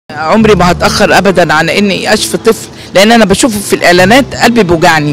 عمري ما هتأخر أبدا عن إني أشفي طفل، لأن أنا بشوفه في الإعلانات قلبي بيوجعني،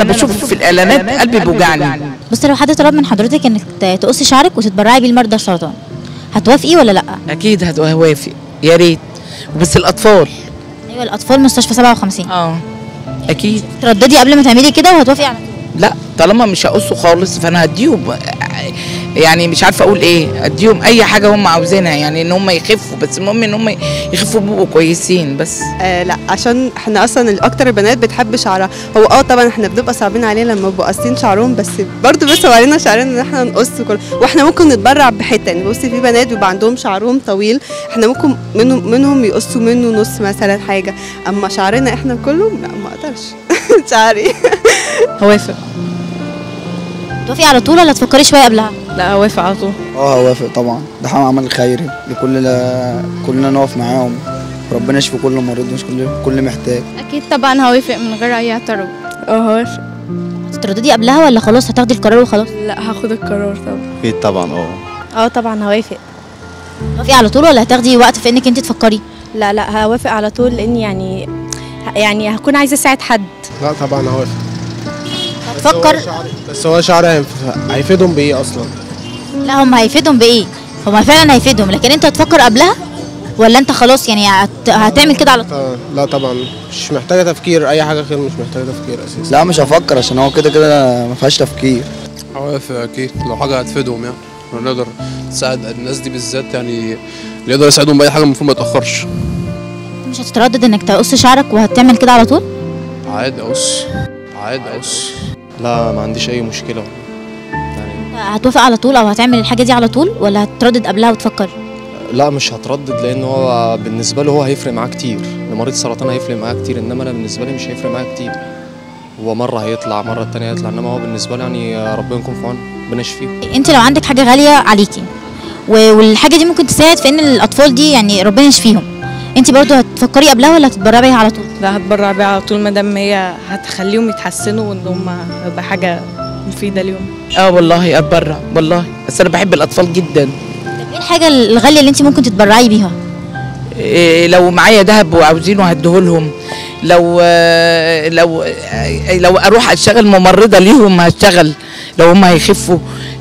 بصي، لو حد طلب من حضرتك إنك تقصي شعرك وتتبرعي بيه لمرضى السرطان، هتوافقي ولا لأ؟ أكيد هوافق، يا ريت. بس الأطفال. أيوة الأطفال مستشفى 57. أكيد. ترددي قبل ما تعملي كده وهتوافقي على طول؟ لا، طالما مش هقصه خالص فأنا هديهم، يعني مش عارفه اقول ايه، اديهم اي حاجه هم عاوزينها، يعني ان هم يخفوا، بس المهم ان هم يخفوا بيبقوا كويسين بس. لا، عشان احنا اصلا اكتر البنات بتحب شعرها. هو طبعا احنا بنبقى صعبين علينا لما بيبقوا قاصين شعرهم، بس برضه بيصعب علينا شعرنا ان احنا نقص كله، واحنا ممكن نتبرع بحته. يعني بصي، في بنات بيبقى عندهم شعرهم طويل، احنا ممكن منهم يقصوا منه نص مثلا حاجه، اما شعرنا احنا كله لا، ما اقدرش. شعري. هوافق. توافقي على طول ولا تفكري شويه قبلها؟ لا، هوافق على طول. هوافق طبعا، ده عمل خيري كلنا نقف معاهم، ربنا يشفي كل مريض مش كل محتاج. اكيد طبعا هوافق من غير اي اعتراض. هوافق. هتترددي قبلها ولا خلاص هتاخدي القرار وخلاص؟ لا، هاخد القرار طبعا. اكيد طبعا. طبعا هوافق. توافقي على طول ولا هتاخدي وقت في انك انت تفكري؟ لا هوافق على طول، لان يعني هكون عايزه اساعد حد. لا طبعا هوافق. هتفكر؟ بس هو شعر هيفيدهم بايه اصلا؟ لا، هم هيفيدهم بايه؟ هم فعلا هيفيدهم، لكن انت هتفكر قبلها ولا انت خلاص يعني هتعمل كده على طول؟ لا طبعا، مش محتاجه تفكير، اي حاجه خير مش محتاجه تفكير اساسا. لا مش هفكر، عشان هو كده ما فيهاش تفكير. هوافق اكيد، لو حاجه هتفيدهم يعني، ونقدر نساعد الناس دي بالذات، يعني اللي يقدر يساعدهم باي حاجه المفروض ما يتاخرش. مش هتتردد انك تقص شعرك وهتعمل كده على طول؟ عادي اقص. لا، ما عنديش اي مشكله يعني. هتوافق على طول او هتعمل الحاجه دي على طول ولا هتتردد قبلها وتفكر؟ لا، مش هتردد، لان هو بالنسبه له هو هيفرق معاه كتير، لمريض السرطان هيفرق معاه كتير، انما انا بالنسبه لي مش هيفرق معايا كتير. هو مره هيطلع، مره التانيه هيطلع، انما هو بالنسبه لي يعني ربنا يكون في عونه، ربنا يشفيه. انت لو عندك حاجه غاليه عليكي والحاجه دي ممكن تساعد في ان الاطفال دي يعني ربنا يشفيهم، انت برضو هتفكري قبلها ولا هتتبرعي بيها على طول؟ لا، هتبرع بيها على طول، ما دام هي هتخليهم يتحسنوا وان هم يبقى حاجه مفيده ليهم. والله اتبرع والله، بس انا بحب الاطفال جدا. طب ايه الحاجه الغاليه اللي انت ممكن تتبرعي بيها؟ لو معايا ذهب وعاوزينه هديهولهم، لو اروح اشتغل ممرضه ليهم هشتغل، لو هم هيخفوا،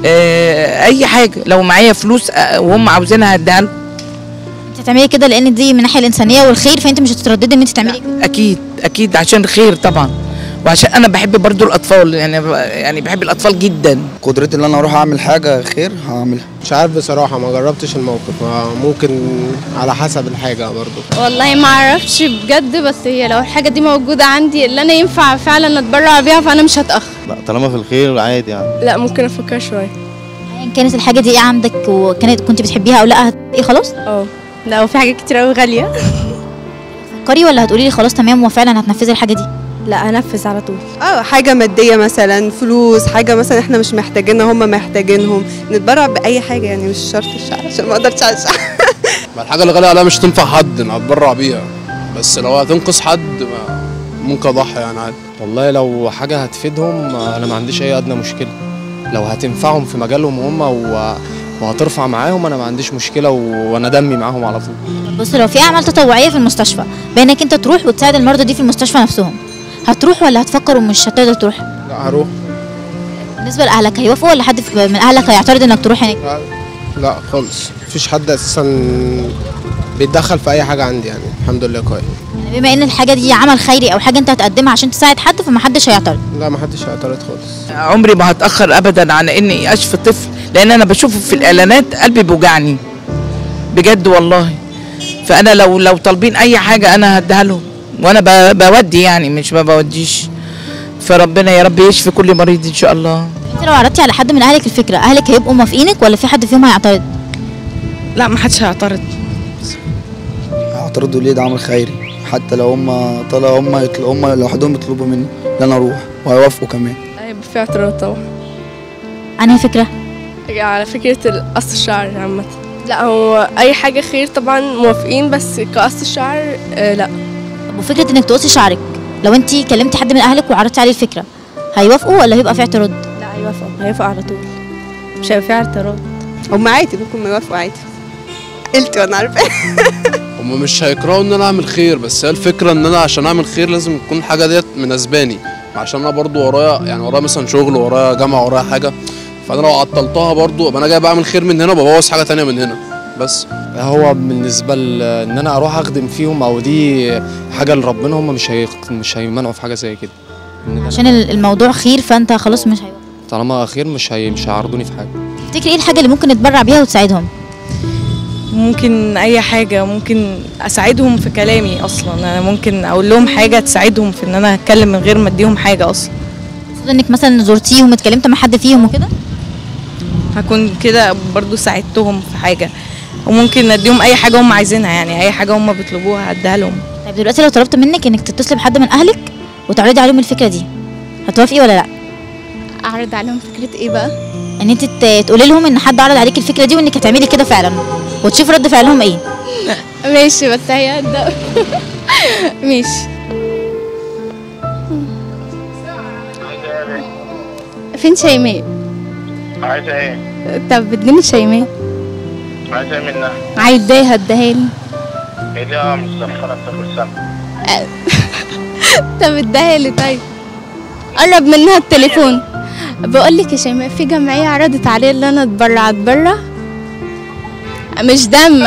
اي حاجه، لو معايا فلوس وهم عاوزينها هديها لهم. انت هتعملي كده لان دي من الناحيه الانسانيه والخير، فانت مش هتترددي ان انت تعملي كده؟ اكيد عشان الخير طبعا، وعشان انا بحب برضو الاطفال، يعني بحب الاطفال جدا. قدرتي ان انا اروح اعمل حاجه خير هعملها. مش عارف بصراحه، ما جربتش الموقف، ممكن على حسب الحاجه برضو. والله ما اعرفش بجد، بس هي لو الحاجه دي موجوده عندي اللي انا ينفع فعلا اتبرع بيها فانا مش هتاخر. لا، طالما في الخير عادي يعني. لا، ممكن افكر شويه. يعني كانت الحاجه دي ايه عندك كنت بتحبيها او لا ايه خلاص؟ لا، وفي حاجات كتير قوي غاليه. فكري ولا هتقولي لي خلاص تمام وفعلا هتنفذي الحاجه دي؟ لا، هنفذ على طول. حاجه ماديه مثلا، فلوس، حاجه مثلا احنا مش محتاجينها هم محتاجينهم، نتبرع باي حاجه، يعني مش شرط الشعر عشان ما اقدرش على الشعر. الحاجه اللي غاليه عليها مش تنفع حد انا هتبرع بيها، بس لو هتنقذ حد ممكن اضحي يعني عادي. والله لو حاجه هتفيدهم انا ما عنديش اي ادنى مشكله، لو هتنفعهم في مجالهم هم وهترفع معاهم انا ما عنديش مشكله، وانا دمي معاهم على طول. بص، لو في اعمال تطوعيه في المستشفى بانك انت تروح وتساعد المرضى دي في المستشفى نفسهم، هتروح ولا هتفكر ومش هتقدر تروح؟ لا، هروح. بالنسبه لاهلك هيوافقوا ولا حد من اهلك هيعترض انك تروح هناك؟ لا خالص، مفيش حد اساسا بيتدخل في اي حاجه عندي، يعني الحمد لله كويس. يعني بما ان الحاجه دي عمل خيري او حاجه انت هتقدمها عشان تساعد حد فما حدش هيعترض؟ لا، ما حدش هيعترض خالص. عمري ما هتاخر ابدا عن اني اشفي طفل، لان انا بشوفه في الاعلانات قلبي بيوجعني بجد والله. فانا لو طالبين اي حاجه انا هديها لهم، وانا بودي يعني مش ما بوديش. فربنا يا رب يشفي كل مريض ان شاء الله. انت لو عرضتي على حد من اهلك الفكره، اهلك هيبقوا موافقينك ولا في حد فيهم هيعترض؟ لا، ما حدش هيعترض. هيعترضوا ليه؟ ده عمل خيري، حتى لو هم لوحدهم يطلبوا مني ان انا اروح وهيوافقوا كمان. هيبقى في اعتراض طبعا. انهي فكره؟ على فكره قص الشعر عامه. لا، هو اي حاجه خير طبعا موافقين، بس كقص الشعر لا. طب وفكره انك تقصي شعرك، لو انت كلمتي حد من اهلك وعرضتي عليه الفكره هيوافقوا ولا هيبقى في اعتراض؟ لا، هيوافقوا على طول، مش هيبقى في اعتراض. هم عادي، ممكن ما يوافقوا عادي. قلت وانا عارفه. هم مش هيكرهوا ان انا اعمل خير، بس هي الفكره ان انا عشان اعمل خير لازم تكون الحاجه ديت مناسباني، عشان انا برضو ورايا مثلا شغل، ورايا جامعه، ورايا حاجه، فانا لو عطلتها برضو ابقى انا جاي بعمل خير من هنا وببوظ حاجه تانية من هنا. بس هو بالنسبه ان انا اروح اخدم فيهم او دي حاجه لربنا، هم مش هيمنعوا في حاجه زي كده، عشان الموضوع خير فانت خلاص مش هيوقف. طالما خير مش هيعرضوني في حاجه. تفتكري ايه الحاجه اللي ممكن نتبرع بيها وتساعدهم؟ ممكن اي حاجه، ممكن اساعدهم في كلامي اصلا، انا ممكن اقول لهم حاجه تساعدهم في ان انا اتكلم من غير ما اديهم حاجه اصلا. المفروض انك مثلا زرتيهم اتكلمت مع حد فيهم وكده، هكون كده برضو ساعدتهم في حاجه، وممكن اديهم اي حاجه هم عايزينها، يعني اي حاجه هم بيطلبوها هديها لهم. طيب دلوقتي لو طلبت منك انك تتصلي بحد من اهلك وتعرضي عليهم الفكره دي، هتوافقي ولا لا؟ اعرض عليهم فكره ايه بقى؟ ان انت تقولي لهم ان حد عرض عليك الفكره دي وانك هتعملي كده فعلا، وتشوف رد فعلهم ايه. ماشي، بس هي ماشي. فين شيماء؟ عايزة ايه؟ طب اديني شيماء. عايزة ايه منها؟ عايزاها اديها لي. هي دي مستخسرة بتاكل سمك. طب اديها لي. طيب قرب منها التليفون. بقول لك يا شيماء، في جمعية عرضت عليا ان انا اتبرع مش دم،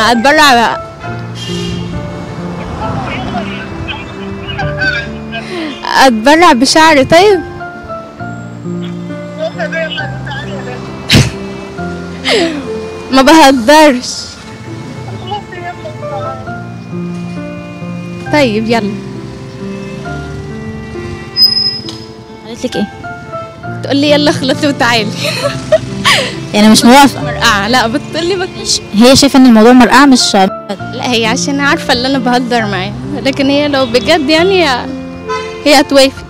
اتبرع بشعر. طيب ما بهزرش. طيب يلا. قالت لك ايه؟ تقول لي يلا خلصي وتعالي. يعني مش موافقه؟ مرقعه. لا بتقولي هي شايفه ان الموضوع مرقعه مش. لا هي عشان عارفه اللي انا بهزر معاها، لكن هي لو بجد يعني هي هتوافق.